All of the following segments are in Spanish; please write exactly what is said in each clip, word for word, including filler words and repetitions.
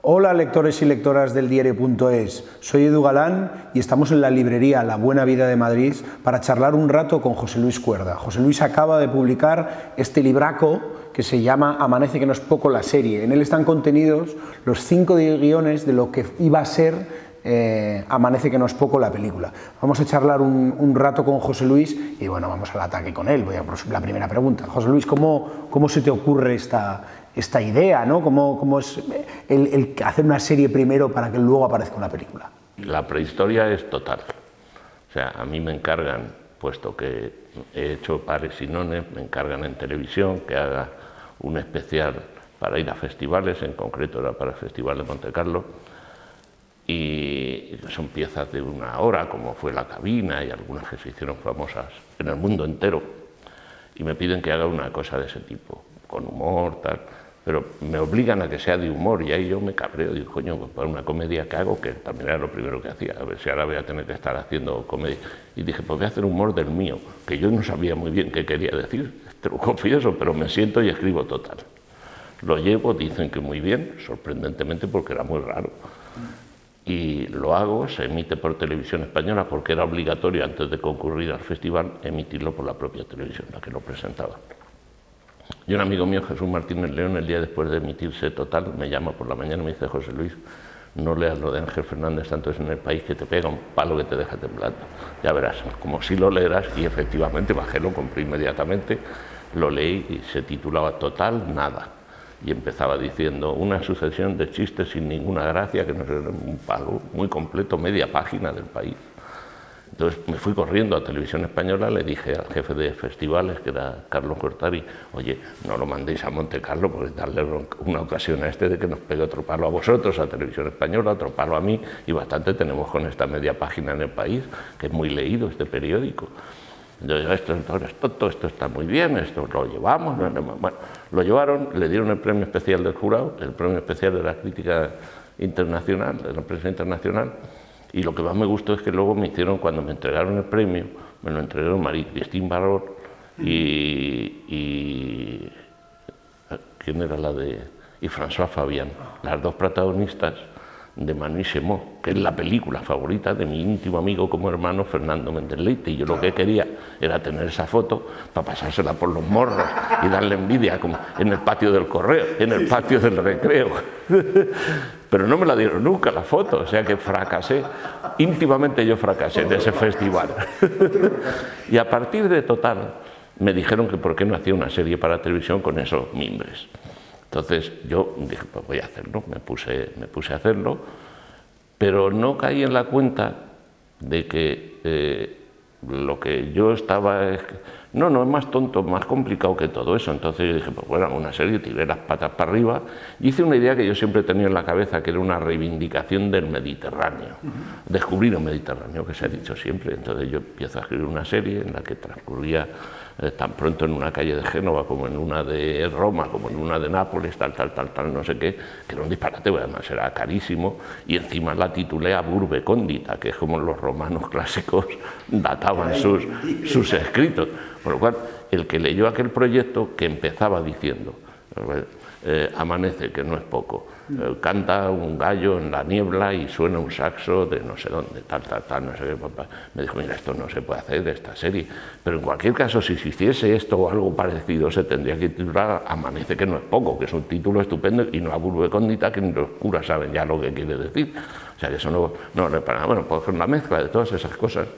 Hola lectores y lectoras del diario punto es, soy Edu Galán y estamos en la librería La Buena Vida de Madrid para charlar un rato con José Luis Cuerda. José Luis acaba de publicar este libraco que se llama Amanece que no es poco la serie. En él están contenidos los cinco guiones de lo que iba a ser eh, Amanece que no es poco la película. Vamos a charlar un, un rato con José Luis y bueno, vamos al ataque con él. Voy a por la primera pregunta. José Luis, ¿cómo, cómo se te ocurre esta... esta idea, ¿no? ¿Cómo, cómo es el, el hacer una serie primero para que luego aparezca una película? La prehistoria es total. O sea, a mí me encargan, puesto que he hecho pares y nones, me encargan en televisión que haga un especial para ir a festivales, en concreto era para el Festival de Monte Carlo, y son piezas de una hora, como fue La Cabina y algunas que se hicieron famosas en el mundo entero, y me piden que haga una cosa de ese tipo, con humor, tal. Pero me obligan a que sea de humor y ahí yo me cabreo, digo, coño, pues para una comedia que hago, que también era lo primero que hacía, a ver si ahora voy a tener que estar haciendo comedia. Y dije, pues voy a hacer humor del mío, que yo no sabía muy bien qué quería decir, te lo confieso, pero me siento y escribo total. Lo llevo, dicen que muy bien, sorprendentemente porque era muy raro. Y lo hago, se emite por televisión española porque era obligatorio antes de concurrir al festival emitirlo por la propia televisión, la que lo presentaba. Y un amigo mío, Jesús Martínez León, el día después de emitirse Total, me llama por la mañana y me dice, José Luis, no leas lo de Ángel Fernández Santos en El País, que te pega un palo que te deja temblando. Ya verás, como si lo leerás, y efectivamente bajé, lo compré inmediatamente, lo leí y se titulaba Total Nada. Y empezaba diciendo una sucesión de chistes sin ninguna gracia, que no era un palo muy completo, media página del País. Entonces me fui corriendo a Televisión Española, le dije al jefe de festivales, que era Carlos Cortari, oye, no lo mandéis a Monte Carlo, porque darle una ocasión a este de que nos pegue otro palo a vosotros, a Televisión Española, otro palo a mí, y bastante tenemos con esta media página en El País, que es muy leído este periódico. Entonces, esto, esto es tonto, esto está muy bien, esto lo llevamos, bueno, lo llevaron, le dieron el premio especial del jurado, el premio especial de la crítica internacional, de la prensa internacional. Y lo que más me gustó es que luego me hicieron, cuando me entregaron el premio, me lo entregaron Marie-Christine Barrault y, y... ¿quién era la de...? Y François Fabián, las dos protagonistas de Manu y Chemo, que es la película favorita de mi íntimo amigo como hermano Fernando Méndez Leite, y yo lo que quería era tener esa foto para pasársela por los morros y darle envidia como en el patio del correo, en el patio del recreo. Pero no me la dieron nunca la foto, o sea que fracasé, íntimamente yo fracasé de ese festival. Y a partir de Total me dijeron que por qué no hacía una serie para televisión con esos mimbres. Entonces yo dije, pues voy a hacerlo, me puse, me puse a hacerlo, pero no caí en la cuenta de que eh, lo que yo estaba... Es que, no, no, es más tonto, más complicado que todo eso. Entonces yo dije, pues bueno, una serie, tiré las patas para arriba y hice una idea que yo siempre he tenido en la cabeza, que era una reivindicación del Mediterráneo, uh-huh. Descubrir el Mediterráneo, que se ha dicho siempre. Entonces yo empiezo a escribir una serie en la que transcurría eh, tan pronto en una calle de Génova como en una de Roma, como en una de Nápoles, tal, tal, tal, tal, no sé qué, que era un disparate, además era carísimo, y encima la titulé a Urbe Condita, que es como los romanos clásicos databan sus, sus escritos. Por lo cual, el que leyó aquel proyecto, que empezaba diciendo, eh, amanece, que no es poco, eh, canta un gallo en la niebla y suena un saxo de no sé dónde, tal, tal, tal, no sé qué, papá. Me dijo, mira, esto no se puede hacer de esta serie, pero en cualquier caso, si se hiciese esto o algo parecido, se tendría que titular Amanece, que no es poco, que es un título estupendo, y no a Urbe Condita, que ni los curas saben ya lo que quiere decir. O sea, que eso no, no es para nada. Bueno, pues una mezcla de todas esas cosas.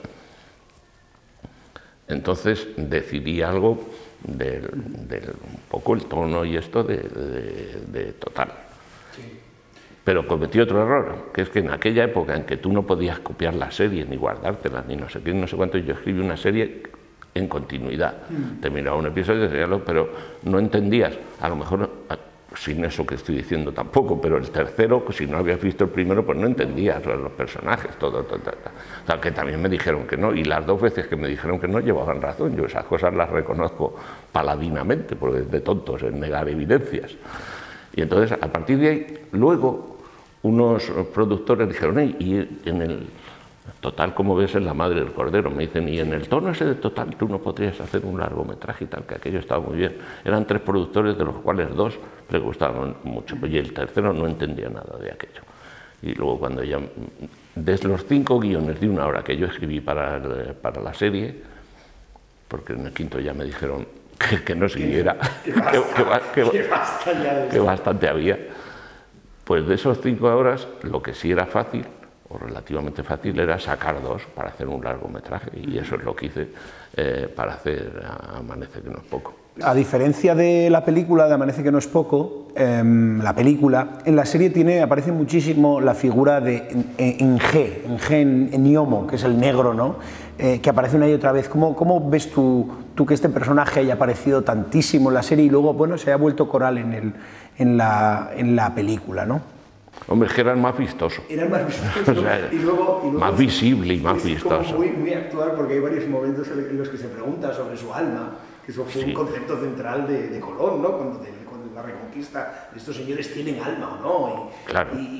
Entonces decidí algo del, del un poco el tono y esto de, de, de Total. Sí. Pero cometí otro error, que es que en aquella época en que tú no podías copiar las series, ni guardártelas, ni no sé qué, no sé cuánto, yo escribí una serie en continuidad. Mm. Terminaba un episodio, pero no entendías, a lo mejor... sin eso que estoy diciendo tampoco, pero el tercero, si no habías visto el primero, pues no entendías los personajes, todo, todo, todo. O sea, que también me dijeron que no, y las dos veces que me dijeron que no, llevaban razón. Yo esas cosas las reconozco paladinamente, porque es de tontos en negar evidencias. Y entonces, a partir de ahí, luego, unos productores dijeron, y en el, Total, como ves, es la madre del cordero. Me dicen, y en el tono ese de Total tú no podrías hacer un largometraje y tal, que aquello estaba muy bien. Eran tres productores, de los cuales dos le gustaban mucho, y el tercero no entendía nada de aquello. Y luego cuando ya, desde los cinco guiones de una hora que yo escribí para, el, para la serie, porque en el quinto ya me dijeron que, que no siguiera, que, que, que, que, que, que bastante había, pues de esos cinco horas lo que sí era fácil, o relativamente fácil, era sacar dos para hacer un largometraje, y eso es lo que hice eh, para hacer Amanece que no es poco. A diferencia de la película de Amanece que no es poco, eh, la película, en la serie tiene, aparece muchísimo la figura de Enge, Enge en Niomo, que es el negro, ¿no? Eh, que aparece una y otra vez. ¿Cómo, cómo ves tú, tú que este personaje haya aparecido tantísimo en la serie y luego, bueno, se haya vuelto coral en, el, en, la, en la película, ¿no? Hombre, es que eran más vistosos. Eran más vistosos, o sea, y luego, y luego más visible y más es vistoso. Muy, muy actual, porque hay varios momentos en los que se pregunta sobre su alma, que eso fue sí. un concepto central de, de Colón, ¿no? Cuando, de, cuando la reconquista, estos señores tienen alma o no. Y, claro. Y,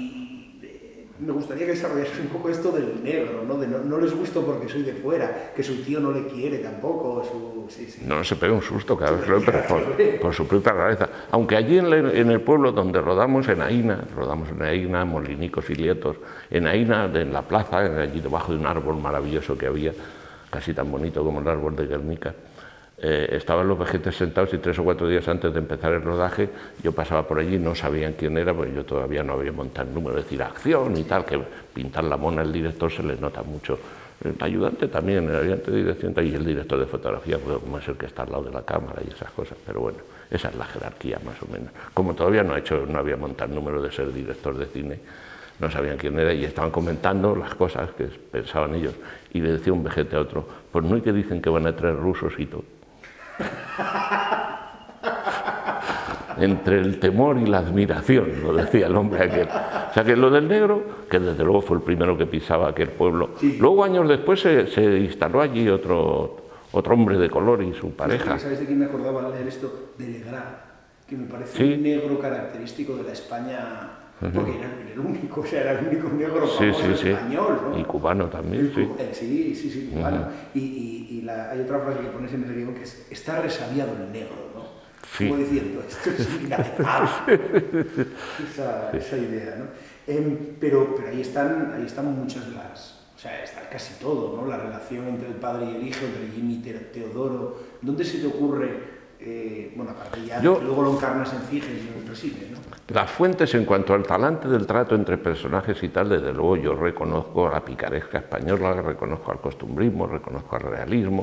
y me gustaría que desarrollases un poco esto del negro, ¿no? De no, no les gusto porque soy de fuera, que su tío no le quiere tampoco. Su, sí, sí. No, se pega un susto cada vez, pero por, por su propia cabeza. Aunque allí en, la, en el pueblo donde rodamos, en Aína, rodamos en Aína, Molinicos y Lietos, en Aína, en la plaza, allí debajo de un árbol maravilloso que había, casi tan bonito como el árbol de Guernica, Eh, estaban los vejetes sentados y tres o cuatro días antes de empezar el rodaje yo pasaba por allí, no sabían quién era, porque yo todavía no había montado el número, es decir, acción y tal, que pintar la mona al director se le nota mucho. El ayudante también, el ayudante de dirección y el director de fotografía, pues, como es el que está al lado de la cámara y esas cosas, pero bueno, esa es la jerarquía más o menos. Como todavía no, ha hecho, no había montado el número de ser director de cine, no sabían quién era y estaban comentando las cosas que pensaban ellos, y le decía un vejete a otro, pues no hay que dicen que van a traer rusos y todo. Entre el temor y la admiración, lo decía el hombre aquel. O sea que lo del negro, que desde luego fue el primero que pisaba aquel pueblo. Sí. Luego, años después, se, se instaló allí otro, otro hombre de color y su pareja. ¿Sabes de quién me acordaba al leer esto? De Legrand, que me parece sí. un negro característico de la España, porque era el único, o sea, era el único negro sí, sí, sí. español, ¿no? Y cubano también, sí. Sí, sí, sí, cubano. Uh-huh. Y, y, y la, hay otra frase que pones en el guión que es, está resabiado el negro, ¿no? Sí. Como diciendo, esto es inaceptable. esa, esa idea, ¿no? Eh, pero, pero ahí están, ahí están muchas de las, o sea, está casi todo, ¿no? La relación entre el padre y el hijo, entre Jimmy y Teodoro. ¿Dónde se te ocurre? Eh, bueno, aparte ya, Yo, luego lo encarnas en Figes y en otros sitios, ¿no? Las fuentes en cuanto al talante del trato entre personajes y tal, desde luego yo reconozco la picaresca española, reconozco al costumbrismo, reconozco al realismo,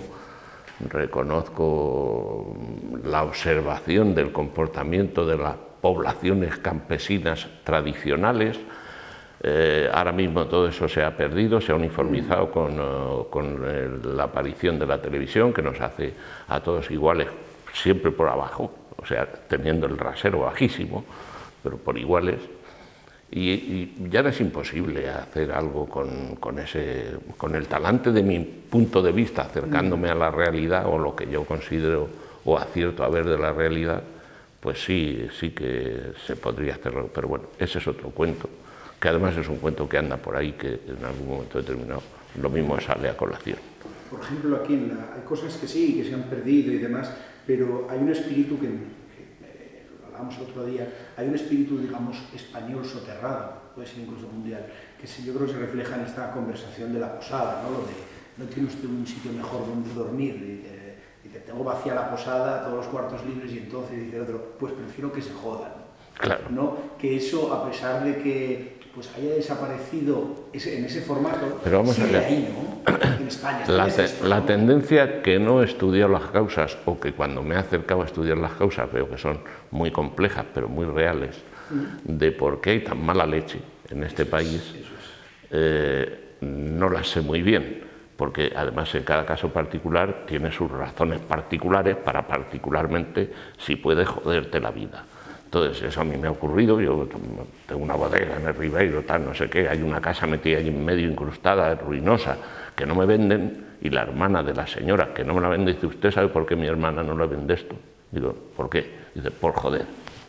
reconozco la observación del comportamiento de las poblaciones campesinas tradicionales. Eh, ahora mismo todo eso se ha perdido, se ha uniformizado con, uh, con el, la aparición de la televisión, que nos hace a todos iguales, siempre por abajo, o sea, teniendo el rasero bajísimo, pero por iguales, y, y ya no es imposible hacer algo con, con, ese, con el talante de mi punto de vista, acercándome a la realidad o lo que yo considero o acierto a ver de la realidad, pues sí, sí que se podría hacerlo, pero bueno, ese es otro cuento, que además es un cuento que anda por ahí, que en algún momento determinado lo mismo sale a colación. Por ejemplo, aquí en la, hay cosas que sí, que se han perdido y demás, pero hay un espíritu que, que eh, lo hablábamos el otro día, hay un espíritu, digamos, español soterrado, puede ser incluso mundial, que sí, yo creo que se refleja en esta conversación de la posada, ¿no? Lo de, no tiene usted un sitio mejor donde dormir, y, eh, dice, tengo vacía la posada, todos los cuartos libres, y entonces dice el otro, pues prefiero que se jodan. Claro. ¿No? Que eso, a pesar de que pues haya desaparecido ese, en ese formato, pero vamos sigue a ver. ahí, ¿no? En España. La, te, esto, la ¿no? tendencia que no he estudiado las causas, o que cuando me he acercado a estudiar las causas veo que son muy complejas, pero muy reales, mm. de por qué hay tan mala leche en este eso país, es, es. Eh, no las sé muy bien, porque además en cada caso particular tiene sus razones particulares para particularmente si puede joderte la vida. Entonces, eso a mí me ha ocurrido, yo tengo una bodega en el Ribeiro, tal, no sé qué, hay una casa metida ahí en medio incrustada, ruinosa, que no me venden, y la hermana de la señora que no me la vende dice, ¿usted sabe por qué mi hermana no la vende esto? Digo, ¿por qué? Dice, por joder.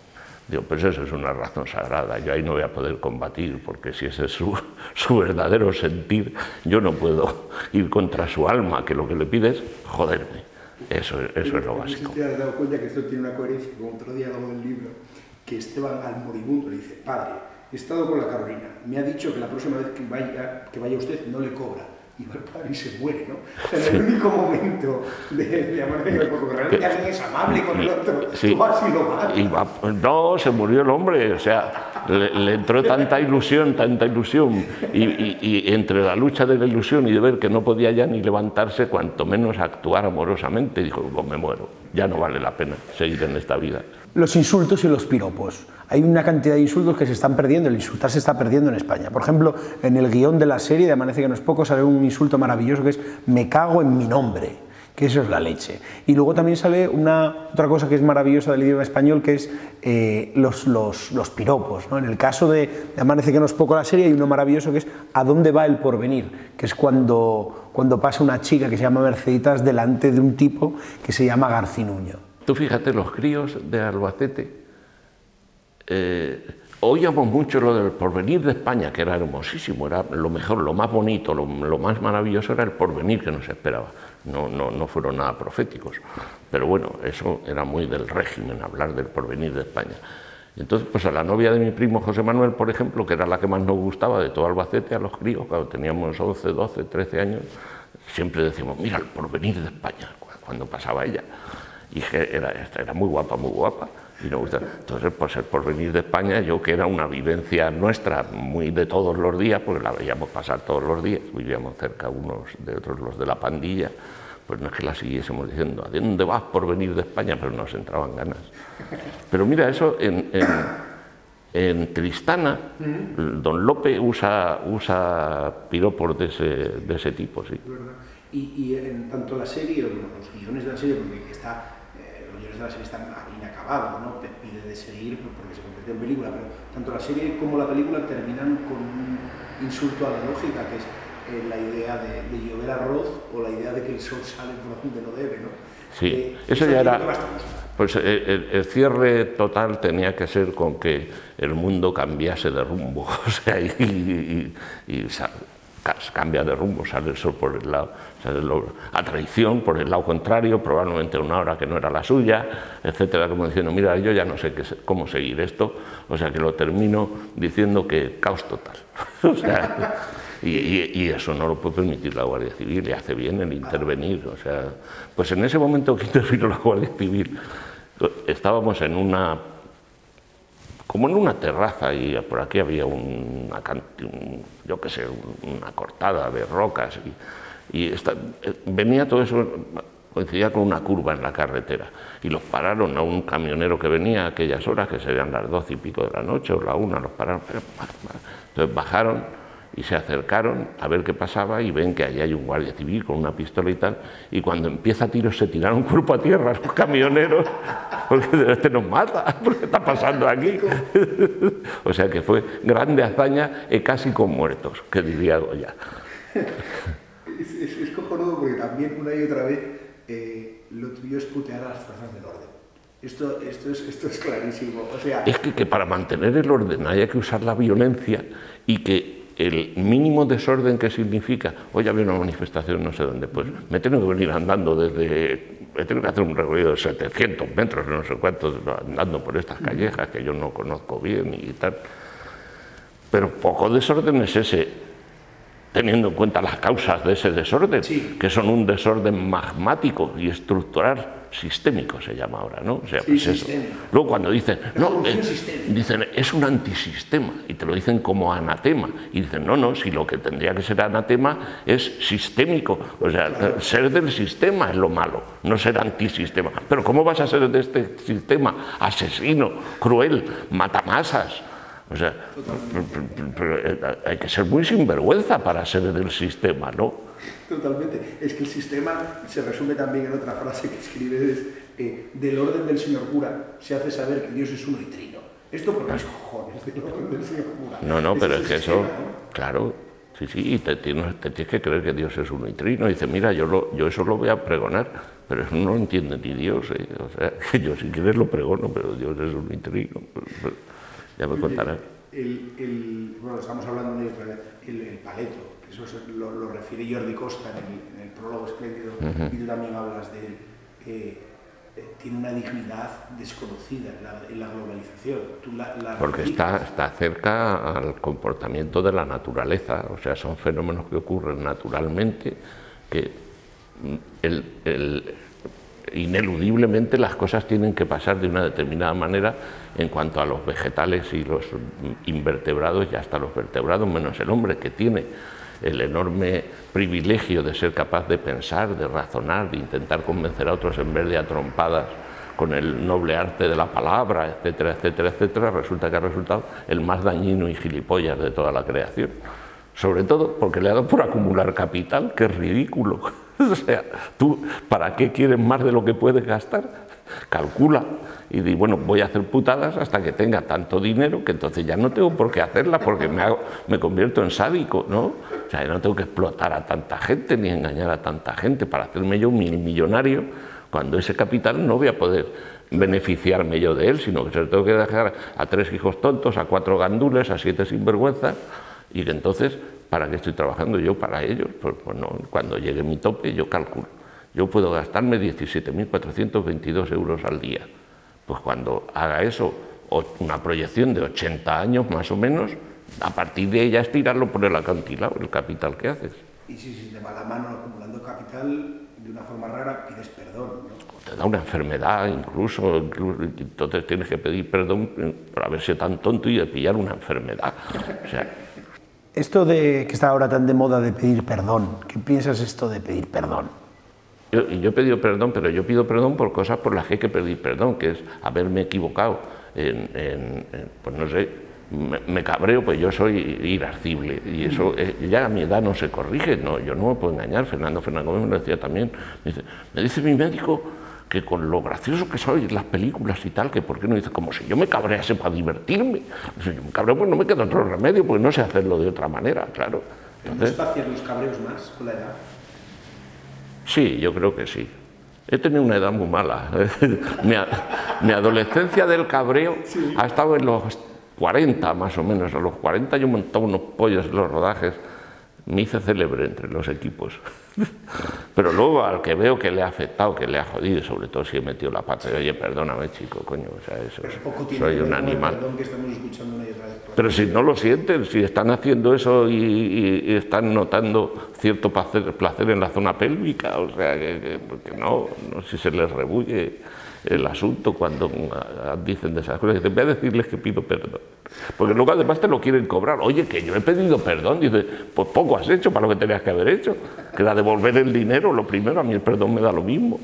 Digo, pues eso es una razón sagrada, yo ahí no voy a poder combatir, porque si ese es su, su verdadero sentir, yo no puedo ir contra su alma, que lo que le pide es joderme. Eso, eso es lo básico. ¿Te has dado cuenta que esto tiene una coherencia con otro diálogo del libro? Que Esteban al moribundo le dice, padre, he estado con la Carolina, me ha dicho que la próxima vez que vaya, que vaya usted no le cobra. Y va el padre y se muere, ¿no? O sea, en el único momento de, de Amanece, porque realmente alguien es amable con el otro, sí. tú vas y lo matas. Y va, no, se murió el hombre, o sea, le, le entró tanta ilusión, tanta ilusión, y, y, y entre la lucha de la ilusión y de ver que no podía ya ni levantarse, cuanto menos actuar amorosamente, dijo, pues me muero, ya no vale la pena seguir en esta vida. Los insultos y los piropos. Hay una cantidad de insultos que se están perdiendo, el insultar se está perdiendo en España. Por ejemplo, en el guión de la serie de Amanece que no es poco sale un insulto maravilloso que es me cago en mi nombre, que eso es la leche. Y luego también sale una otra cosa que es maravillosa del idioma español, que es eh, los, los, los piropos, ¿no? En el caso de, de Amanece que no es poco la serie hay uno maravilloso que es ¿a dónde va el porvenir? Que es cuando, cuando pasa una chica que se llama Merceditas delante de un tipo que se llama Garcinuño. Tú fíjate, los críos de Albacete, eh, oíamos mucho lo del porvenir de España, que era hermosísimo, era lo mejor, lo más bonito, lo, lo más maravilloso era el porvenir que nos esperaba. No, no, no fueron nada proféticos, pero bueno, eso era muy del régimen, hablar del porvenir de España. Entonces, pues a la novia de mi primo José Manuel, por ejemplo, que era la que más nos gustaba de todo Albacete, a los críos, cuando teníamos once, doce, trece años, siempre decíamos, mira, el porvenir de España, cuando pasaba ella. Y era, era muy guapa, muy guapa, y nos gustaba. Entonces, pues el porvenir de España, yo que era una vivencia nuestra, muy de todos los días, porque la veíamos pasar todos los días, vivíamos cerca unos de otros, los de la pandilla, pues no es que la siguiésemos diciendo, ¿a dónde vas porvenir de España? Pero nos entraban ganas. Pero mira, eso en, en, en Tristana, don Lope usa, usa piropos de ese, de ese tipo, sí. Y, y en tanto la serie, bueno, los guiones de la serie, porque está, eh, los guiones de la serie están inacabados, ¿no? Te pide de seguir porque se convierte en película, pero tanto la serie como la película terminan con un insulto a la lógica, que es eh, la idea de, de llover arroz o la idea de que el sol sale por donde no debe, ¿no? Sí, eh, eso, eso ya era... Pues el, el, el cierre total tenía que ser con que el mundo cambiase de rumbo, o sea, y, y, y, y cambia de rumbo, sale el sol por el lado, sale el, a traición por el lado contrario, probablemente una hora que no era la suya, etcétera, como diciendo, mira, yo ya no sé qué, cómo seguir esto, o sea que lo termino diciendo que caos total. O sea, y, y, y eso no lo puede permitir la Guardia Civil, y hace bien el intervenir, o sea, pues en ese momento que intervino la Guardia Civil, estábamos en una... como en una terraza, y por aquí había una, un, yo qué sé, una cortada de rocas, y, y esta, venía todo eso, coincidía con una curva en la carretera, y los pararon a un camionero que venía a aquellas horas, que serían las doce y pico de la noche, o la una, los pararon, entonces bajaron y se acercaron a ver qué pasaba, y ven que allí hay un guardia civil con una pistola y tal, y cuando empieza a tiros se tiraron cuerpo a tierra los camioneros, porque este nos mata, ¿qué está pasando aquí? O sea que fue grande hazaña y casi con muertos, que diría Goya. Es, es, es cojonudo porque también una y otra vez eh, lo tuyo es putear a las fuerzas del orden. Esto, esto, es, esto es clarísimo. O sea... Es que, que para mantener el orden haya que usar la violencia, y que el mínimo desorden que significa, hoy había una manifestación no sé dónde, pues me tengo que venir andando desde, me tengo que hacer un recorrido de setecientos metros, no sé cuántos, andando por estas callejas que yo no conozco bien y tal, pero poco desorden es ese, teniendo en cuenta las causas de ese desorden, sí, que son un desorden magmático y estructural, sistémico se llama ahora, ¿no? O sea, sí, pues eso. Luego cuando dicen, no, eh, dicen, es un antisistema, y te lo dicen como anatema, y dicen, no, no, si lo que tendría que ser anatema es sistémico, o sea, claro, ser del sistema es lo malo, no ser antisistema. Pero ¿cómo vas a ser de este sistema asesino, cruel, matamasas? O sea, hay que ser muy sinvergüenza para ser del sistema, ¿no? Totalmente. Es que el sistema se resume también en otra frase que escribes, eh, del orden del señor cura se hace saber que Dios es uno y trino. Esto por mis cojones, del orden del señor cura. No, no, pero es, es que sistema, eso, ¿no? Claro, sí, sí, y te tienes, te tienes que creer que Dios es uno y trino. Y dice, mira, yo, lo, yo eso lo voy a pregonar, pero eso no lo entiende ni Dios, ¿eh? O sea, que yo si quieres lo pregono, pero Dios es un intrino, ya me contarás. El, el, bueno, estamos hablando de el, el paleto, que eso se, lo, lo refiere Jordi Costa en el, en el prólogo espléndido, uh-huh. Y tú también hablas de él. Eh, eh, tiene una dignidad desconocida en la, en la globalización. Tú la, la Porque está, está cerca al comportamiento de la naturaleza, o sea, son fenómenos que ocurren naturalmente, que el, el, ineludiblemente las cosas tienen que pasar de una determinada manera en cuanto a los vegetales y los invertebrados y hasta los vertebrados, menos el hombre, que tiene el enorme privilegio de ser capaz de pensar, de razonar, de intentar convencer a otros en vez de a trompadas con el noble arte de la palabra, etcétera, etcétera, etcétera, resulta que ha resultado el más dañino y gilipollas de toda la creación. Sobre todo porque le ha dado por acumular capital, que es ridículo. O sea, tú, ¿para qué quieres más de lo que puedes gastar? Calcula y di, bueno, voy a hacer putadas hasta que tenga tanto dinero que entonces ya no tengo por qué hacerlas porque me, hago, me convierto en sádico, ¿no? O sea, no tengo que explotar a tanta gente ni engañar a tanta gente para hacerme yo un millonario, cuando ese capital no voy a poder beneficiarme yo de él, sino que se lo tengo que dejar a tres hijos tontos, a cuatro gandules, a siete sinvergüenzas, y que entonces, ¿para qué estoy trabajando yo para ellos? Pues, pues no, cuando llegue mi tope yo calculo. Yo puedo gastarme diecisiete mil cuatrocientos veintidós euros al día. Pues cuando haga eso, una proyección de ochenta años más o menos, a partir de ella estirarlo por el acantilado, el capital que haces. Y si se te va la mano acumulando capital, de una forma rara pides perdón, ¿no? Te da una enfermedad incluso, incluso, entonces tienes que pedir perdón por haber sido tan tonto y de pillar una enfermedad. O sea, esto de que está ahora tan de moda de pedir perdón, ¿qué piensas esto de pedir perdón? Yo, yo he pedido perdón, pero yo pido perdón por cosas por las que hay que pedir perdón, que es haberme equivocado en, en, en pues no sé, me, me cabreo, pues yo soy irascible y eso eh, ya a mi edad no se corrige, no, yo no me puedo engañar. Fernando Fernández me lo decía también, me dice, me dice mi médico que con lo gracioso que soy en las películas y tal, que por qué no dice, como si yo me cabrease para divertirme. Si yo me cabreo, pues no me queda otro remedio, porque no sé hacerlo de otra manera, claro. Entonces, ¿espacias los cabreos más con la edad? Sí, yo creo que sí. He tenido una edad muy mala. mi, mi adolescencia del cabreo sí. ha estado en los cuarenta más o menos. A los cuarenta yo montaba unos pollos en los rodajes. Me hice célebre entre los equipos. Pero luego al que veo que le ha afectado, que le ha jodido, sobre todo si he metido la pata, y, oye, perdóname, chico, coño, o sea, eso es, soy un animal. Que estamos escuchando una y otra vez. Pero si no lo sienten, si están haciendo eso y, y, y están notando cierto placer, placer en la zona pélvica, o sea, que, que, que no, no sé si se les rebulle el asunto cuando dicen de esas cosas. Dicen, voy a decirles que pido perdón. Porque luego además te lo quieren cobrar. Oye, que yo he pedido perdón. Dice, pues poco has hecho para lo que tenías que haber hecho, que era devolver el dinero. Lo primero, a mí el perdón me da lo mismo.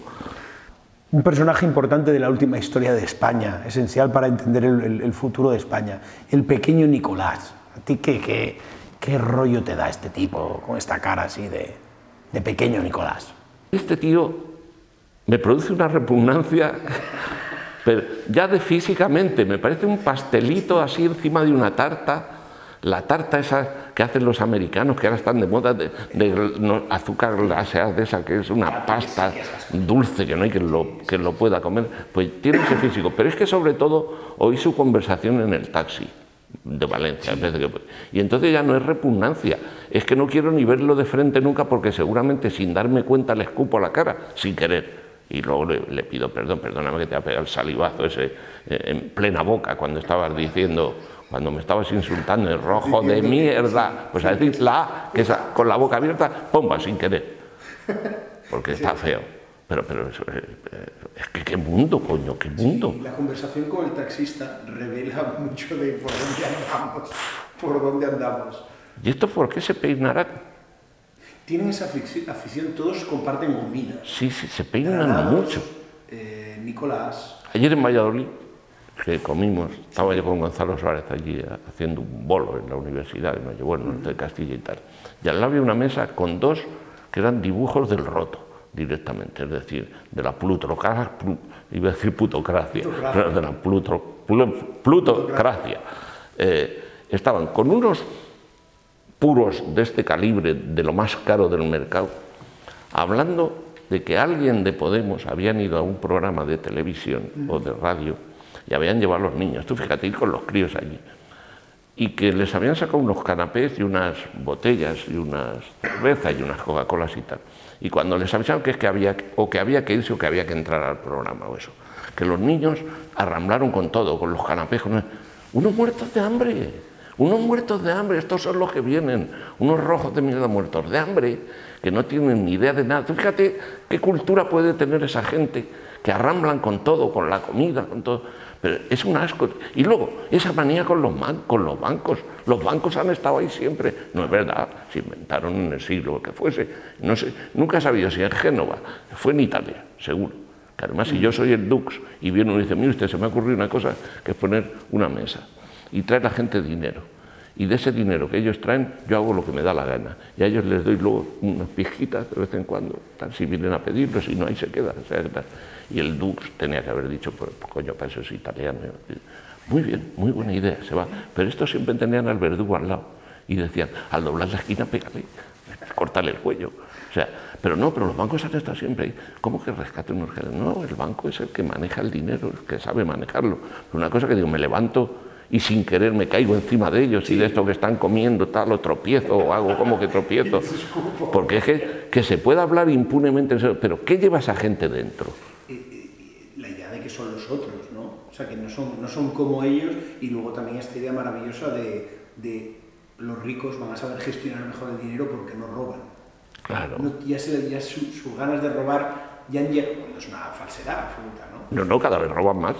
Un personaje importante de la última historia de España, esencial para entender el, el, el futuro de España, el pequeño Nicolás. ¿A ti qué, qué, qué rollo te da este tipo, con esta cara así de, de pequeño Nicolás? Este tío me produce una repugnancia, pero ya de físicamente, me parece un pastelito así encima de una tarta, la tarta esa que hacen los americanos, que ahora están de moda, de, de no, azúcar glaseada, de esa que es una pasta dulce, que no hay quien lo, que lo pueda comer, pues tiene ese físico. Pero es que sobre todo oí su conversación en el taxi de Valencia, en vez de que, y entonces ya no es repugnancia, es que no quiero ni verlo de frente nunca, porque seguramente sin darme cuenta le escupo a la cara, sin querer. Y luego le, le pido perdón, perdóname que te ha pegado el salivazo ese eh, en plena boca cuando estabas diciendo, cuando me estabas insultando, el rojo de mierda, pues a decir la A, que esa, con la boca abierta, pomba, sin querer, porque está feo. Pero, pero eso, eh, es que qué mundo, coño, qué mundo. Sí, la conversación con el taxista revela mucho de por dónde andamos, por dónde andamos. ¿Y esto por qué se peinará? Tienen esa afición, todos comparten comidas. Sí, sí, se peinan Granados, mucho. Eh, Nicolás. Ayer en Valladolid, que comimos, estaba yo con Gonzalo Suárez allí haciendo un bolo en la universidad, que nos llevó el norte de Castilla y tal. Y al lado había una mesa con dos que eran dibujos del roto, directamente, es decir, de la plutocracia, iba a decir putocracia, pero de la plutro, plutocracia. Eh, estaban con unos puros de este calibre, de lo más caro del mercado, hablando de que alguien de Podemos habían ido a un programa de televisión o de radio y habían llevado a los niños, tú fíjate, ir con los críos allí, y que les habían sacado unos canapés y unas botellas y unas cervezas y unas Coca-Colas y tal. Y cuando les avisaron que es que había, o que había que irse o que había que entrar al programa o eso, que los niños arramblaron con todo, con los canapés, con... unos muertos de hambre, unos muertos de hambre, estos son los que vienen, unos rojos de mierda muertos de hambre, que no tienen ni idea de nada. Tú fíjate qué cultura puede tener esa gente, que arramblan con todo, con la comida, con todo. Pero es un asco. Y luego, esa manía con los, man, con los bancos. Los bancos han estado ahí siempre. No es verdad, se inventaron en el siglo que fuese. No sé, nunca he sabido si en Génova, fue en Italia, seguro. Que además, si yo soy el Dux y viene uno y dice, mire usted, se me ha ocurrido una cosa, que es poner una mesa y trae la gente dinero. Y de ese dinero que ellos traen, yo hago lo que me da la gana. Y a ellos les doy luego unas pizquitas de vez en cuando, tal, si vienen a pedirlo, si no, ahí se queda. O sea, tal. Y el Dux tenía que haber dicho, pues, coño, para eso es italiano. Muy bien, muy buena idea, se va. Pero estos siempre tenían al verdugo al lado. Y decían, al doblar la esquina, pégale, córtale el cuello. O sea, pero no, pero los bancos han estado siempre ahí. ¿Cómo que rescate una urgencia? No, el banco es el que maneja el dinero, el que sabe manejarlo. Pero una cosa que digo, me levanto y sin querer me caigo encima de ellos y de esto que están comiendo, tal, o tropiezo, o hago como que tropiezo. Porque es que, que se puede hablar impunemente, pero ¿qué lleva esa gente dentro? La idea de que son los otros, ¿no? O sea, que no son, no son como ellos, y luego también esta idea maravillosa de, de los ricos van a saber gestionar mejor el dinero porque no roban. Claro. No, ya se, ya su, sus ganas de robar ya han llegado, bueno, es una falsedad absoluta, ¿no? No, no, cada vez roban más.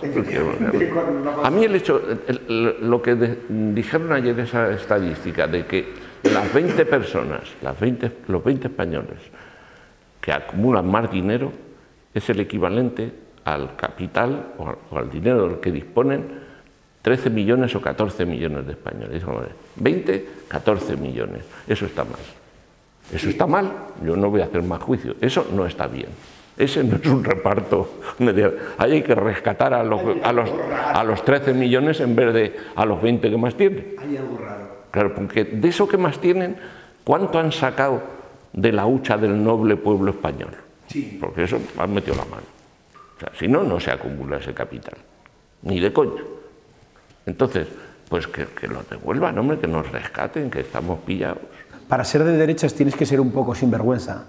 A mí el hecho, el, el, lo que de, dijeron ayer esa estadística de que las veinte personas, las veinte, los veinte españoles que acumulan más dinero es el equivalente al capital o al, o al dinero del que disponen trece millones o catorce millones de españoles. veinte, catorce millones. Eso está mal. Eso está mal. Yo no voy a hacer más juicio. Eso no está bien. Ese no es un reparto. Ahí hay que rescatar a los, a los, a los trece millones en vez de a los veinte que más tienen. Hay algo raro. Claro, porque de eso que más tienen, ¿cuánto han sacado de la hucha del noble pueblo español? Sí. Porque eso han metido la mano. O sea, si no, no se acumula ese capital. Ni de coña. Entonces, pues que, que los devuelvan, hombre, que nos rescaten, que estamos pillados. Para ser de derechas tienes que ser un poco sinvergüenza.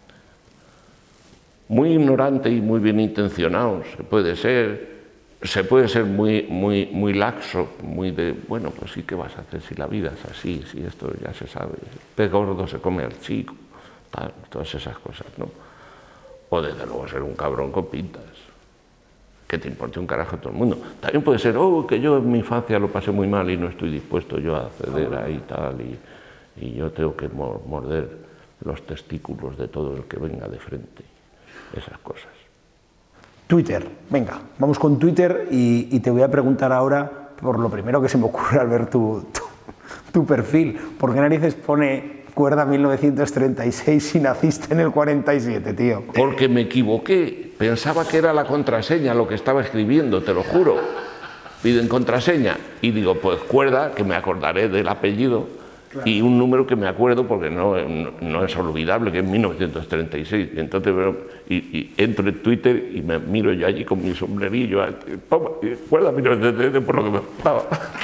Muy ignorante y muy bien intencionado, se puede ser, se puede ser muy, muy, muy laxo, muy de, bueno, pues sí, ¿qué vas a hacer si la vida es así, si esto ya se sabe, pez gordo se come al chico, tal, todas esas cosas, ¿no? O desde luego ser un cabrón con pintas, que te importe un carajo a todo el mundo. También puede ser, oh, que yo en mi infancia lo pasé muy mal y no estoy dispuesto yo a ceder ahí tal, y, y yo tengo que morder los testículos de todo el que venga de frente. Esas cosas. Twitter, venga, vamos con Twitter y, y te voy a preguntar ahora por lo primero que se me ocurre al ver tu, tu, tu perfil. ¿Por qué narices pone Cuerda mil novecientos treinta y seis si naciste en el cuarenta y siete, tío? Porque me equivoqué, pensaba que era la contraseña lo que estaba escribiendo, te lo juro. Piden contraseña y digo, pues Cuerda, que me acordaré del apellido. Claro. Y un número que me acuerdo porque no, no, no es olvidable, que es mil novecientos treinta y seis. Y entonces y, y entro en Twitter y me miro yo allí con mi sombrerillo, Cuerda mil novecientos treinta y seis por lo que me faltaba.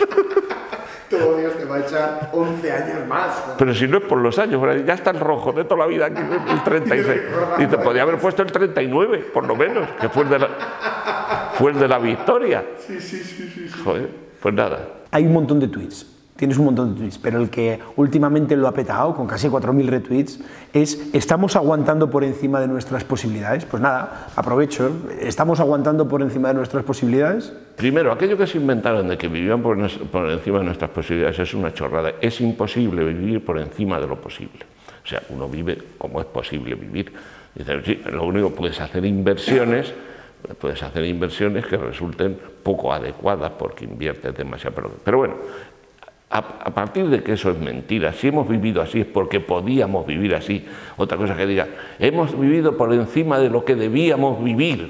Todo Dios te va a echar once años más, ¿no? Pero si no es por los años, ya está el rojo de toda la vida aquí, el treinta y seis. Y te podía haber puesto el treinta y nueve, por lo menos, que fue el de la, fue el de la victoria. Sí, sí, sí, sí, sí. Joder, pues nada. Hay un montón de tweets. Tienes un montón de tweets, pero el que últimamente lo ha petado, con casi cuatro mil retweets, es ¿estamos aguantando por encima de nuestras posibilidades? Pues nada, aprovecho, ¿estamos aguantando por encima de nuestras posibilidades? Primero, aquello que se inventaron de que vivían por, por encima de nuestras posibilidades es una chorrada. Es imposible vivir por encima de lo posible. O sea, uno vive como es posible vivir. Dice, sí, lo único que puedes hacer inversiones, puedes hacer inversiones que resulten poco adecuadas porque inviertes demasiado. Pero, pero bueno, a, a partir de que eso es mentira, si hemos vivido así es porque podíamos vivir así. Otra cosa que diga, hemos vivido por encima de lo que debíamos vivir.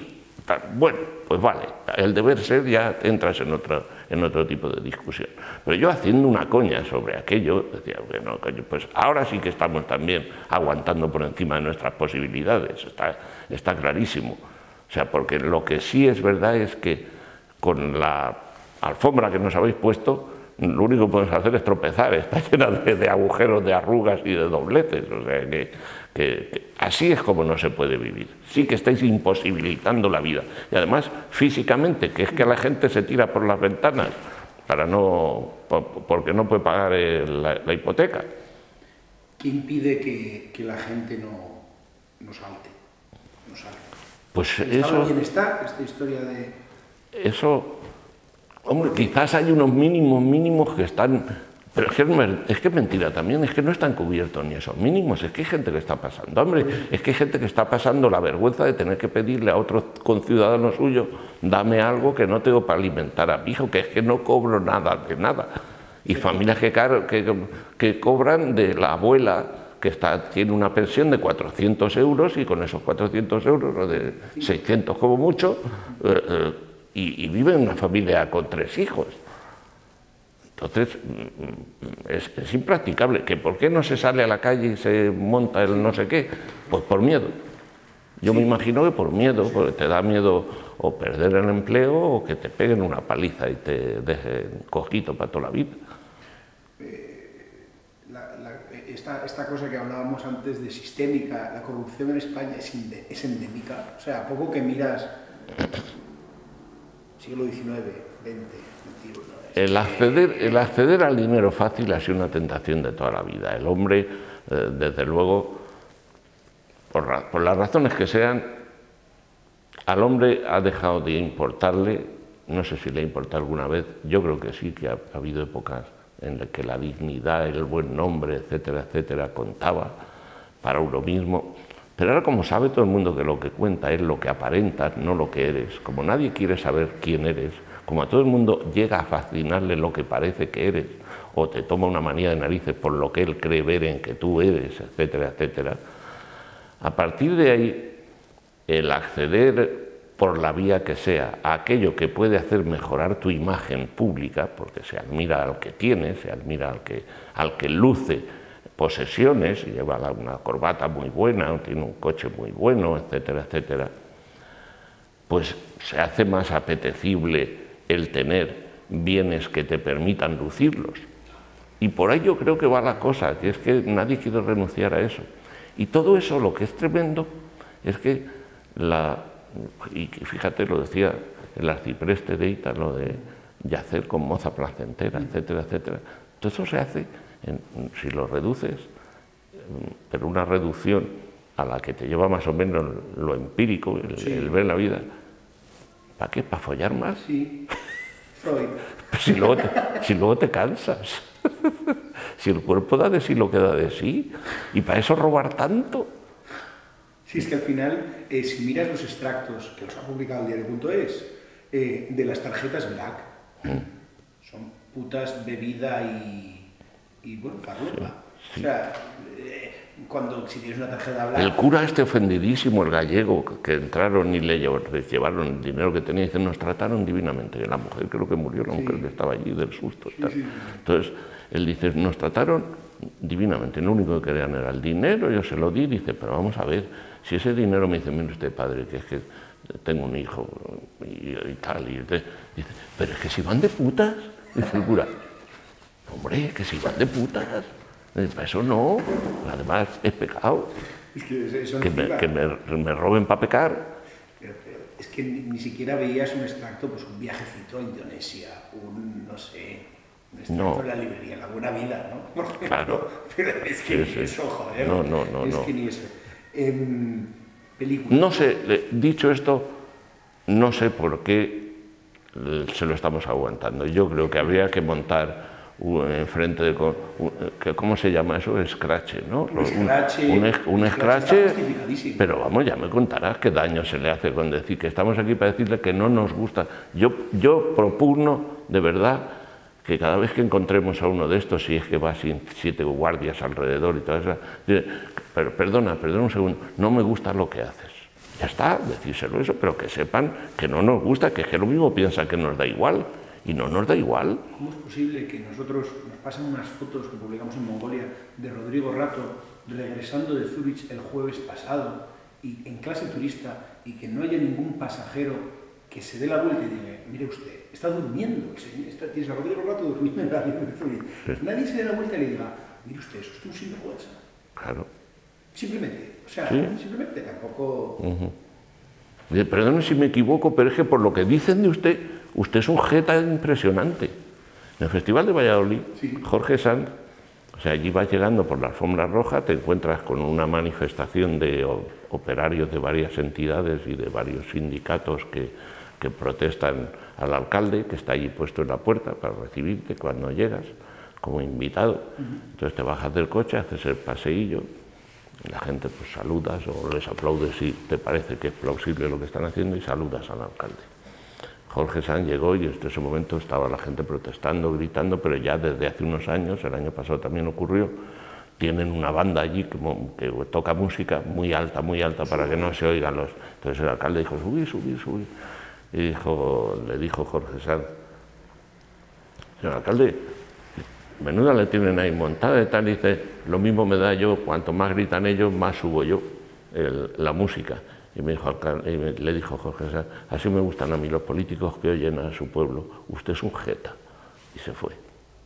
Bueno, pues vale, el deber ser ya entras en otro, en otro tipo de discusión. Pero yo haciendo una coña sobre aquello, decía, bueno, coño, pues ahora sí que estamos también aguantando por encima de nuestras posibilidades, está, está clarísimo. O sea, porque lo que sí es verdad es que con la alfombra que nos habéis puesto, lo único que podemos hacer es tropezar, está llena de, de agujeros, de arrugas y de dobleces, o sea que, que, que así es como no se puede vivir, sí que estáis imposibilitando la vida, y además físicamente, que es que la gente se tira por las ventanas para no, porque no puede pagar el, la, la hipoteca. ¿Qué impide que, que la gente no, no salte? No salte? Pues ¿El eso... de bienestar, esta historia de...? Eso... Hombre, quizás hay unos mínimos mínimos que están... Pero es que es, es que es mentira también, es que no están cubiertos ni esos mínimos, es que hay gente que está pasando, hombre, es que hay gente que está pasando la vergüenza de tener que pedirle a otro conciudadano suyo, dame algo que no tengo para alimentar a mi hijo, que es que no cobro nada de nada. Y familias que, que, que cobran de la abuela, que está, tiene una pensión de cuatrocientos euros y con esos cuatrocientos euros, o de seiscientos como mucho, eh, eh, y, y vive en una familia con tres hijos. Entonces, es, es impracticable. ¿Que ¿Por qué no se sale a la calle y se monta el no sé qué? Pues por miedo. Yo sí. me imagino que por miedo, porque te da miedo o perder el empleo o que te peguen una paliza y te dejen cojito para toda la vida. Eh, la, la, esta, esta cosa que hablábamos antes de sistémica, la corrupción en España es, inde, es endémica. O sea, a poco que miras siglo diecinueve, veinte, veintiuno... El acceder, el acceder al dinero fácil ha sido una tentación de toda la vida. El hombre, eh, desde luego, por, ra por las razones que sean, al hombre ha dejado de importarle, no sé si le importa alguna vez, yo creo que sí, que ha, ha habido épocas en las que la dignidad, el buen nombre, etcétera, etcétera, contaba para uno mismo. Pero ahora, como sabe todo el mundo que lo que cuenta es lo que aparentas, no lo que eres, como nadie quiere saber quién eres, como a todo el mundo llega a fascinarle lo que parece que eres, o te toma una manía de narices por lo que él cree ver en que tú eres, etcétera, etcétera, a partir de ahí, el acceder por la vía que sea a aquello que puede hacer mejorar tu imagen pública, porque se admira al que tiene, se admira al que, al que luce posesiones, lleva una corbata muy buena, tiene un coche muy bueno, etcétera, etcétera, pues se hace más apetecible el tener bienes que te permitan lucirlos. Y por ahí yo creo que va la cosa, que es que nadie quiere renunciar a eso. Y todo eso, lo que es tremendo, es que la... Y fíjate, lo decía el arcipreste de Ita, lo de yacer con moza placentera, etcétera, etcétera. Todo eso se hace, en, si lo reduces, pero una reducción a la que te lleva más o menos lo empírico, el, sí. el ver la vida. ¿Para qué? ¿Para follar más? Sí, Freud. Si luego te, si luego te cansas. Si el cuerpo da de sí lo que da de sí. ¿Y para eso robar tanto? Sí, es que al final, eh, si miras los extractos que los ha publicado el diario punto es, eh, de las tarjetas Black, mm. son putas, bebida y, y bueno, farlopa. Sí, sí. O sea, eh, cuando si tienes una tarjeta Black... El cura este ofendidísimo, el gallego, que entraron y le llevaron el dinero que tenía, y dice, nos trataron divinamente. Y la mujer creo que murió, la mujer sí. que estaba allí del susto. Sí, sí. Entonces, él dice, nos trataron divinamente, lo único que querían era el dinero, yo se lo di, dice, pero vamos a ver, si ese dinero me dice, mire usted, padre, que es que tengo un hijo y, y tal, y dice, pero es que si van de putas, dice el cura, hombre, que si van de putas, eso no, además es pecado, es que, eso que, me, que me, me roben para pecar. Pero, pero es que ni, ni siquiera veías un extracto, pues un viajecito a Indonesia, un, no sé... No. En la librería, La Buena Vida, ¿no? Por ejemplo, claro. Pero es que sí, ni sí. eso, joder. No, no, no. Es no. que ni eso. Eh, película. No sé, dicho esto, no sé por qué se lo estamos aguantando. Yo creo que habría que montar enfrente de... ¿Cómo se llama eso? Scratch, ¿no? Un scratch. Un, un scratch, pero vamos, ya me contarás qué daño se le hace con decir que estamos aquí para decirle que no nos gusta. Yo, yo propugno, de verdad, que cada vez que encontremos a uno de estos, si es que va sin siete guardias alrededor y todo eso, pero perdona, perdona un segundo, no me gusta lo que haces. Ya está, decírselo eso, pero que sepan que no nos gusta, que es que lo mismo piensa que nos da igual, y no nos da igual. ¿Cómo es posible que nosotros nos pasen unas fotos que publicamos en Mongolia de Rodrigo Rato regresando de Zúrich el jueves pasado y en clase turista y que no haya ningún pasajero que se dé la vuelta y diga, mire usted, está durmiendo el señor, está, tienes a Rodrigo Rato durmiendo en el avión de Zúrich? Sí. Nadie se dé la vuelta y le diga, mire usted, eso es un sinvergüenza. Claro. Simplemente, o sea, sí. simplemente tampoco... Uh-huh. Perdone si me equivoco, pero es que por lo que dicen de usted, usted es un jeta impresionante. En el Festival de Valladolid, sí. Jorge Sanz, o sea, allí vas llegando por la alfombra roja, te encuentras con una manifestación de operarios de varias entidades y de varios sindicatos que, que protestan al alcalde, que está allí puesto en la puerta para recibirte cuando llegas, como invitado. Uh-huh. Entonces te bajas del coche, haces el paseillo, la gente pues saludas o les aplaudes si te parece que es plausible lo que están haciendo y saludas al alcalde. Jorge Sanz llegó y en ese momento estaba la gente protestando, gritando, pero ya desde hace unos años, el año pasado también ocurrió, tienen una banda allí que, que toca música muy alta, muy alta para que no se oigan los... Entonces el alcalde dijo, subir, subir, subir. Y dijo, le dijo Jorge Sanz, señor alcalde, menuda le tienen ahí montada y tal, y dice, lo mismo me da yo, cuanto más gritan ellos, más subo yo el, la música. Y me dijo, y me, le dijo Jorge Sanz, así me gustan a mí los políticos que oyen a su pueblo, usted es un jeta. Y se fue.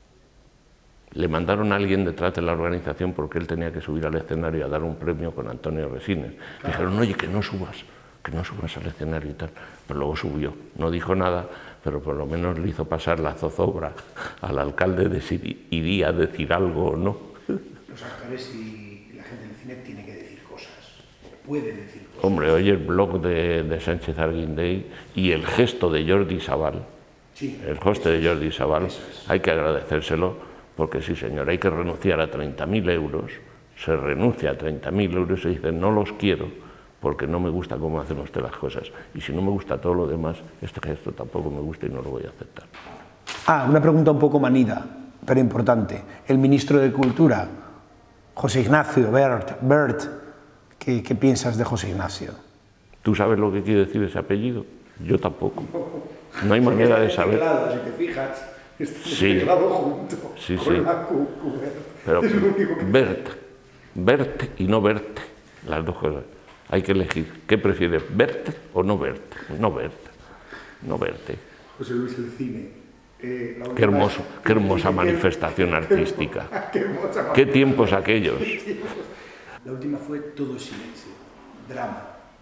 Le mandaron a alguien detrás de la organización porque él tenía que subir al escenario a dar un premio con Antonio Resines. Claro. Dijeron, oye, que no subas, que no subas al escenario y tal. Pero luego subió, no dijo nada, pero por lo menos le hizo pasar la zozobra al alcalde de si iría a decir algo o no. Los actores y la gente del cine tiene que decir cosas, puede decir cosas. Hombre, oye el blog de, de Sánchez Arguindey y el gesto de Jordi Sabal, sí, el gesto de Jordi Sabal, es. Hay que agradecérselo, porque sí señor, hay que renunciar a treinta mil euros, se renuncia a treinta mil euros y se dice no los quiero, porque no me gusta cómo hacen usted las cosas. Y si no me gusta todo lo demás, este gesto tampoco me gusta y no lo voy a aceptar. Ah, una pregunta un poco manida, pero importante. El ministro de Cultura, José Ignacio Wert, Wert ¿qué, ¿qué piensas de José Ignacio? ¿Tú sabes lo que quiere decir ese apellido? Yo tampoco. No hay manera de saber. Teclado, si te fijas, está sí. teclado junto sí, con sí. la Q. Pero Wert, Wert y no verte, las dos cosas. Hay que elegir, ¿qué prefieres, verte o no verte? No verte, no verte. José Luis, el cine. Eh, qué hermoso, vez, qué hermosa manifestación artística. Qué, hermosa qué tiempos aquellos. La última fue Todo silencio, drama,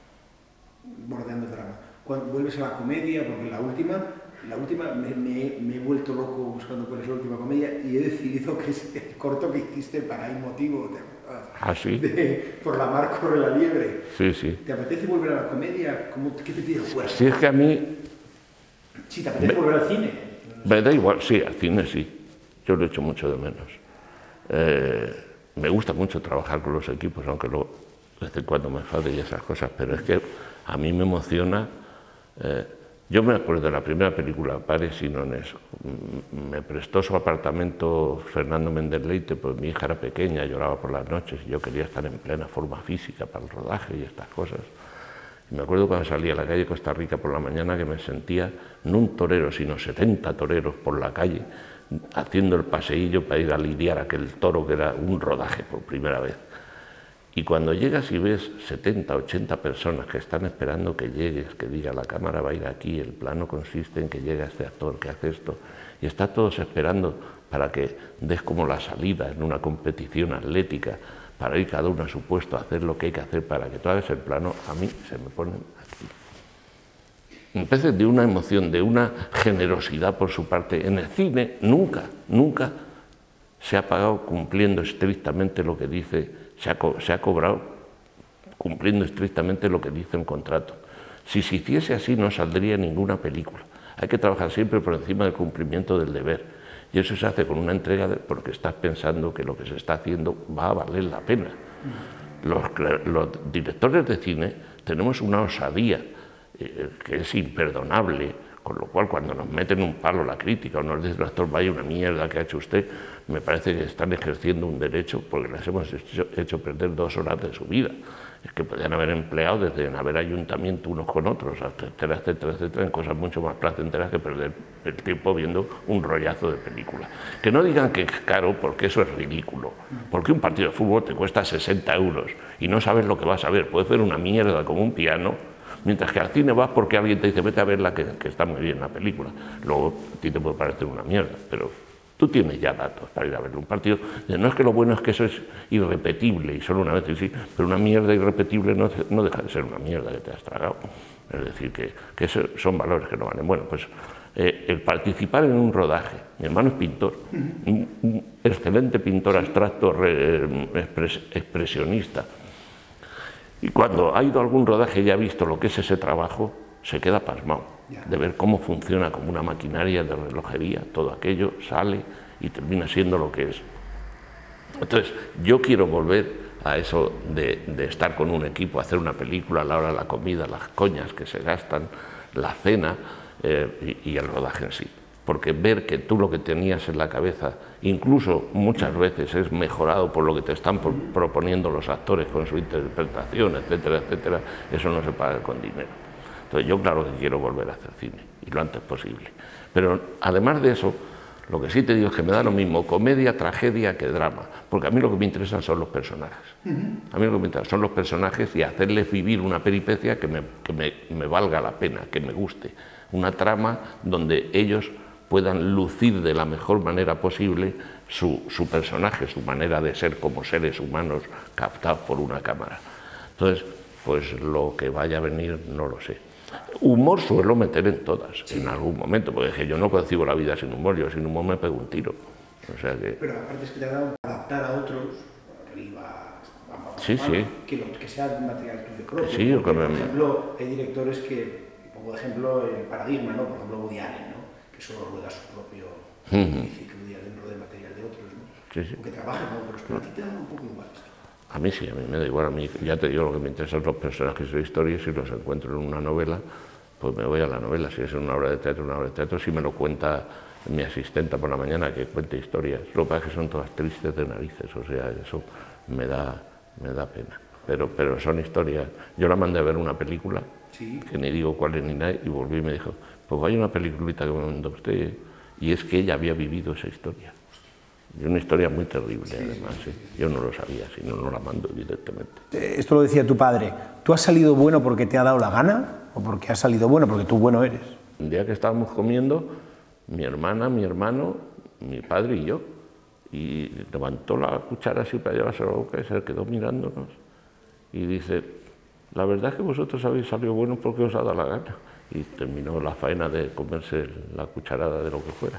bordeando drama. Cuando vuelves a la comedia, porque la última, la última me, me, me he vuelto loco buscando cuál es la última comedia y he decidido que es el corto que hiciste para El Motivo. ¿Ah, sí? De, por la mar corre la liebre. Sí, sí. ¿Te apetece volver a la comedia? ¿Cómo, ¿Qué te pide el cuerpo? Sí, es que a mí... Sí, ¿te apetece me, volver al cine? Me da igual, sí, al cine sí. Yo lo echo mucho de menos. Eh, me gusta mucho trabajar con los equipos, aunque luego de vez en cuando me enfade y esas cosas, pero es que a mí me emociona... Eh, yo me acuerdo de la primera película, Pares y Nones, me prestó su apartamento Fernando Méndez Leite, pues mi hija era pequeña, lloraba por las noches y yo quería estar en plena forma física para el rodaje y estas cosas. Y me acuerdo cuando salí a la calle Costa Rica por la mañana que me sentía no un torero, sino setenta toreros por la calle, haciendo el paseillo para ir a lidiar aquel toro que era un rodaje por primera vez. Y cuando llegas y ves setenta, ochenta personas que están esperando que llegues, que diga la cámara va a ir aquí, el plano consiste en que llega este actor, que hace esto, y está todos esperando para que des como la salida en una competición atlética, para ir cada uno a su puesto a hacer lo que hay que hacer para que tú hagas el plano, a mí se me ponen aquí. Empecé de una emoción, de una generosidad por su parte. En el cine nunca, nunca se ha pagado cumpliendo estrictamente lo que dice. Se ha, co se ha cobrado cumpliendo estrictamente lo que dice un contrato. Si se hiciese así no saldría ninguna película. Hay que trabajar siempre por encima del cumplimiento del deber. Y eso se hace con una entrega de, porque estás pensando que lo que se está haciendo va a valer la pena. Los, los directores de cine tenemos una osadía eh, que es imperdonable, con lo cual cuando nos meten un palo la crítica o nos dice el actor vaya una mierda que ha hecho usted, me parece que están ejerciendo un derecho porque les hemos hecho, hecho perder dos horas de su vida. es que podían haber empleado desde haber ayuntamiento unos con otros, etcétera, etcétera, etcétera, en cosas mucho más placenteras que perder el tiempo viendo un rollazo de película. Que no digan que es caro, porque eso es ridículo. Porque un partido de fútbol te cuesta sesenta euros y no sabes lo que vas a ver. Puedes ver una mierda como un piano, mientras que al cine vas porque alguien te dice vete a verla, que, que está muy bien la película. Luego a ti te puede parecer una mierda, pero tú tienes ya datos para ir a ver un partido. No es que lo bueno es que eso es irrepetible y solo una vez, y sí, pero una mierda irrepetible no, no deja de ser una mierda que te has tragado. Es decir, que, que esos son valores que no valen. Bueno, pues eh, el participar en un rodaje, mi hermano es pintor, un, un excelente pintor abstracto, re, expres, expresionista, y cuando ha ido a algún rodaje y ha visto lo que es ese trabajo, se queda pasmado de ver cómo funciona como una maquinaria de relojería, todo aquello sale y termina siendo lo que es. Entonces, yo quiero volver a eso de, de estar con un equipo, hacer una película, a la hora de la comida, las coñas que se gastan, la cena eh, y, y el rodaje en sí. Porque ver que tú lo que tenías en la cabeza, incluso muchas veces es mejorado por lo que te están por, proponiendo los actores con su interpretación, etcétera, etcétera, eso no se paga con dinero. Entonces yo claro que quiero volver a hacer cine, y lo antes posible. Pero además de eso, lo que sí te digo es que me da lo mismo comedia, tragedia que drama, porque a mí lo que me interesan son los personajes. A mí lo que me interesan son los personajes y hacerles vivir una peripecia que me, que me, me valga la pena, que me guste. Una trama donde ellos puedan lucir de la mejor manera posible su, su personaje, su manera de ser como seres humanos captados por una cámara. Entonces, pues lo que vaya a venir no lo sé. Humor suelo meter en todas, sí, en algún momento, porque es que yo no concibo la vida sin humor, yo sin humor me pego un tiro. O sea que... Pero aparte es que te ha dado adaptar a otros, arriba, a, a, sí, a, sí. Que, lo, que sea material tuyo propio. Sí, porque, por me... ejemplo, hay directores que, pongo de ejemplo el Paradigma, ¿no? Por ejemplo Woody Allen, ¿no? Que solo rueda su propio uh-huh. ciclo dentro de material de otros, ¿no? Sí, sí. O que trabaja con otros, pero a ti te da un poco igual esto. A mí sí, a mí me da igual, a mí ya te digo, lo que me interesan los personajes de historia, si los encuentro en una novela, pues me voy a la novela, si es en una obra de teatro, una obra de teatro, si me lo cuenta mi asistenta por la mañana, que cuente historias, lo que pasa es que son todas tristes de narices, o sea, eso me da, me da pena, pero, pero son historias. Yo la mandé a ver una película, sí, que ni digo cuál es ni nada, y volví y me dijo, pues vaya una peliculita que me mandó usted, y es que ella había vivido esa historia. Y una historia muy terrible, sí, además. Sí, sí, sí. Yo no lo sabía, si no, no la mando directamente. Esto lo decía tu padre. ¿Tú has salido bueno porque te ha dado la gana o porque has salido bueno porque tú bueno eres? Un día que estábamos comiendo, mi hermana, mi hermano, mi padre y yo, y levantó la cuchara así para llevarse a la boca y se quedó mirándonos. Y dice, la verdad es que vosotros habéis salido buenos porque os ha dado la gana. Y terminó la faena de comerse la cucharada de lo que fuera.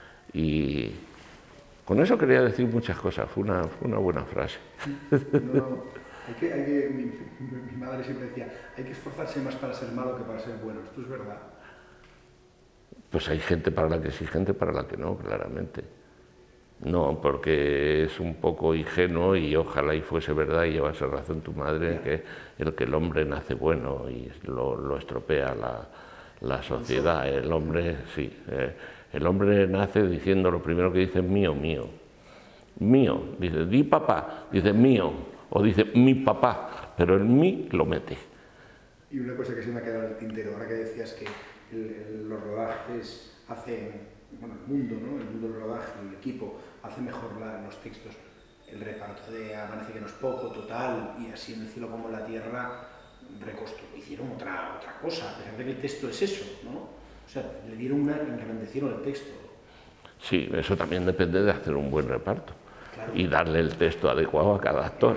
Y... con eso quería decir muchas cosas, fue una, fue una buena frase. No, hay que, hay que, mi, mi madre siempre decía, hay que esforzarse más para ser malo que para ser bueno, ¿esto es verdad? Pues hay gente para la que sí, gente para la que no, claramente. No, porque es un poco ingenuo y ojalá y fuese verdad y llevase razón tu madre, yeah, que el que el hombre nace bueno y lo, lo estropea la, la sociedad, el hombre, sí. Eh, El hombre nace diciendo, lo primero que dice es mío, mío. Mío, dice, di papá, dice mío, o dice mi papá, pero el mí lo mete. Y una cosa que se me ha quedado en el tintero, ahora que decías que el, el, los rodajes hacen, bueno, el mundo, ¿no? El mundo del rodaje, el equipo, hace mejor la, los textos. El reparto de Amanece que no es poco, Total, y Así en el cielo como en la tierra, reconstruyeron, hicieron otra, otra cosa, a pesar de que el texto es eso, ¿no? O sea, le dieron una, engrandecieron el texto. Sí, eso también depende de hacer un buen reparto, claro, y darle el texto adecuado a cada actor.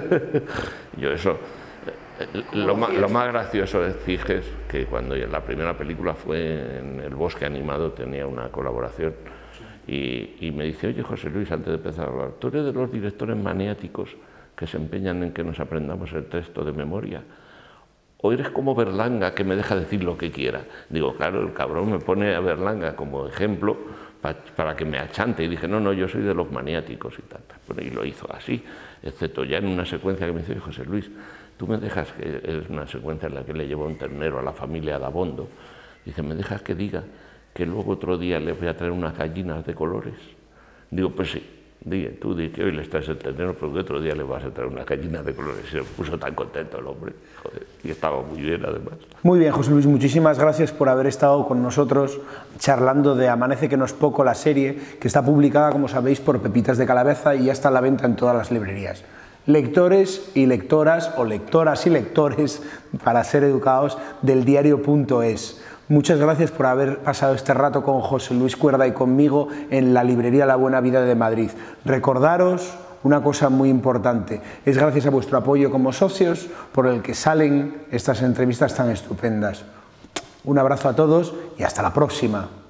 Yo eso, lo más, lo más gracioso es Ciges, que cuando en la primera película fue en El Bosque Animado, tenía una colaboración, y, y me dice, oye José Luis, antes de empezar a hablar, tú eres de los directores maniáticos que se empeñan en que nos aprendamos el texto de memoria, o eres como Berlanga, que me deja decir lo que quiera. Digo, claro, el cabrón me pone a Berlanga como ejemplo pa, para que me achante. Y dije, no, no, yo soy de los maniáticos y tal. Bueno, y lo hizo así, excepto ya en una secuencia que me dice, José Luis, tú me dejas, que es una secuencia en la que le lleva un ternero a la familia Dabondo, dice, me dejas que diga que luego otro día le voy a traer unas gallinas de colores. Digo, pues sí, Di, tú di que hoy le estás entendiendo porque otro día le vas a traer una gallina de colores. Se puso tan contento el hombre, joder, y estaba muy bien además. Muy bien, José Luis, muchísimas gracias por haber estado con nosotros charlando de Amanece que no es poco, la serie que está publicada, como sabéis, por Pepitas de Calaveza y ya está a la venta en todas las librerías. Lectores y lectoras, o lectoras y lectores, para ser educados, del diario punto es. Muchas gracias por haber pasado este rato con José Luis Cuerda y conmigo en la librería La Buena Vida de Madrid. Recordaros una cosa muy importante, es gracias a vuestro apoyo como socios por el que salen estas entrevistas tan estupendas. Un abrazo a todos y hasta la próxima.